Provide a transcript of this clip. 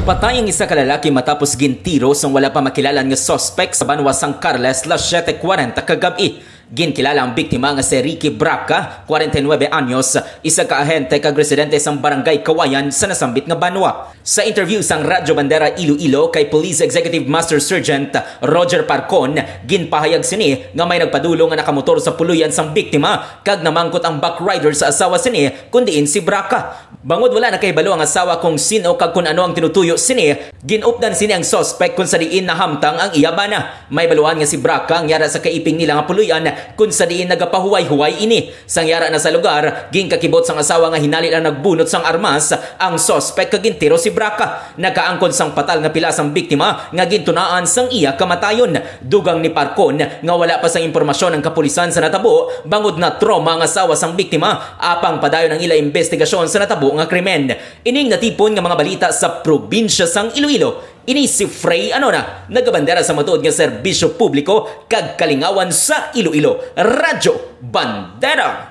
Napatay ang isa ka lalaki matapos gintiro sang wala pa makilalan nga suspek sa banwa San Carles, 7:40 kagabi. Ginkilala ang biktima nga si Ricky Braca, 49 anyos, isa ka ahente kag residente sang Barangay Kawayan sa nasambit nga banwa. Sa interview sang Radyo Bandera Iloilo kay Police Executive Master Sergeant Roger Parcon, ginpahayag sini nga may nagpadulong nga nakamotor sa puluyan sang biktima kag namangkot ang backrider sa asawa sini kundiin si Braca. Bangod wala na kay balo ang asawa kung sino kag kung ano ang tinutuyo sini, ginupdan sini ang suspect kung sa diin nahamtang ang iyabana. May baluhan nga si Braca ang yara sa kaiping nila nga puluyan kung sa diin nagapahuway-huway ini. Sang yara na sa lugar, ginkakibot sang asawa nga hinali lang nagbunot sang armas ang suspect kag gintiro si Braca. Nakaangkon sang patal nga pila sang biktima nga gintunaan sang iya kamatayon. Dugang ni Parcon nga wala pa sang impormasyon ang kapulisan sa natabo bangod na trauma ang asawa sang biktima apang padayon ang ila investigasyon sa natabo nga krimen. Ining natipon nga mga balita sa probinsya sang Iloilo. Ini si Frey Anona, nagabandera sa matuod nga serbisyo publiko kag kalingawan sa Iloilo. Radyo Bandera